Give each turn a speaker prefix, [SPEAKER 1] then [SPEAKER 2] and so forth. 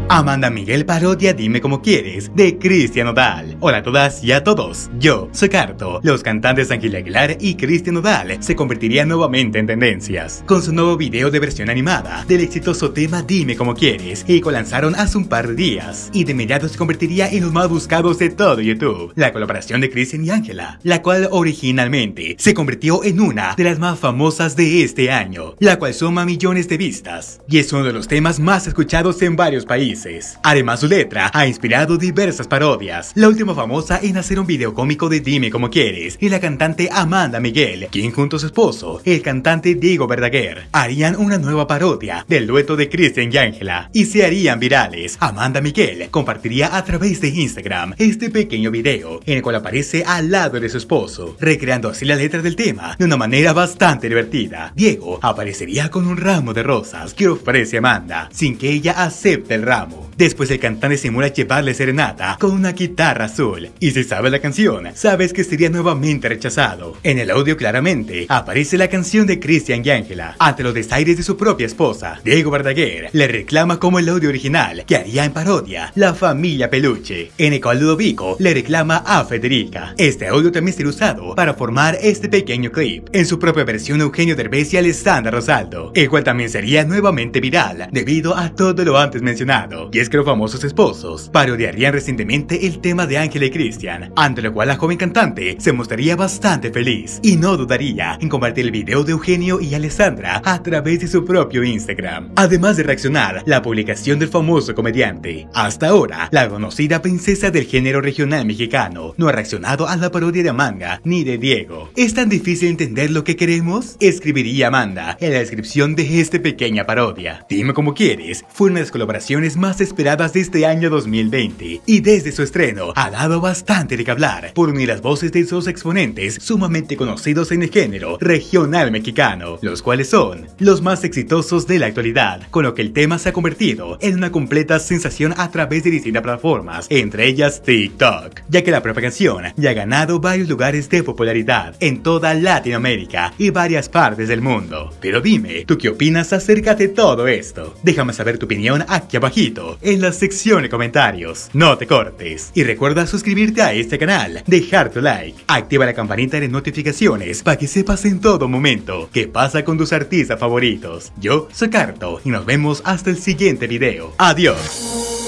[SPEAKER 1] Amanda Miguel parodia Dime Como Quieres de Cristian Nodal. Hola a todas y a todos, yo soy Carto. Los cantantes Ángel Aguilar y Cristian Nodal se convertirían nuevamente en tendencias con su nuevo video de versión animada del exitoso tema Dime Como Quieres, y que lanzaron hace un par de días y de inmediato se convertiría en los más buscados de todo YouTube. La colaboración de Cristian y Ángela, la cual originalmente se convirtió en una de las más famosas de este año, la cual suma millones de vistas y es uno de los temas más escuchados en varios países. Además, su letra ha inspirado diversas parodias, la última famosa en hacer un video cómico de Dime Como Quieres, y la cantante Amanda Miguel, quien junto a su esposo, el cantante Diego Verdaguer, harían una nueva parodia del dueto de Cristian y Ángela y se harían virales. Amanda Miguel compartiría a través de Instagram este pequeño video en el cual aparece al lado de su esposo, recreando así la letra del tema de una manera bastante divertida. Diego aparecería con un ramo de rosas que ofrece Amanda sin que ella acepte el ramo. Después el cantante simula llevarle serenata con una guitarra azul, y si sabes la canción, sabes que sería nuevamente rechazado. En el audio claramente aparece la canción de Cristian y Ángela. Ante los desaires de su propia esposa, Diego Verdaguer le reclama como el audio original que haría en parodia La Familia Peluche, en el cual Ludovico le reclama a Federica. Este audio también será usado para formar este pequeño clip en su propia versión Eugenio Derbez y Alessandra Rosaldo, el cual también sería nuevamente viral debido a todo lo antes mencionado. Y es que los famosos esposos parodiarían recientemente el tema de Ángela y Cristian, ante lo cual la joven cantante se mostraría bastante feliz y no dudaría en compartir el video de Eugenio y Alessandra a través de su propio Instagram, además de reaccionar la publicación del famoso comediante. Hasta ahora, la conocida princesa del género regional mexicano no ha reaccionado a la parodia de Amanda ni de Diego. ¿Es tan difícil entender lo que queremos?, escribiría Amanda en la descripción de esta pequeña parodia. Dime Como Quieres fue una de las colaboraciones más esperadas de este año 2020, y desde su estreno ha dado bastante de qué hablar por unir las voces de sus exponentes sumamente conocidos en el género regional mexicano, los cuales son los más exitosos de la actualidad, con lo que el tema se ha convertido en una completa sensación a través de distintas plataformas, entre ellas TikTok, ya que la propia canción ya ha ganado varios lugares de popularidad en toda Latinoamérica y varias partes del mundo. Pero dime, ¿tú qué opinas acerca de todo esto? Déjame saber tu opinión aquí abajito en la sección de comentarios. No te cortes y recuerda suscribirte a este canal, dejar tu like, activa la campanita de notificaciones para que sepas en todo momento qué pasa con tus artistas favoritos. Yo soy Carto y nos vemos hasta el siguiente video. Adiós.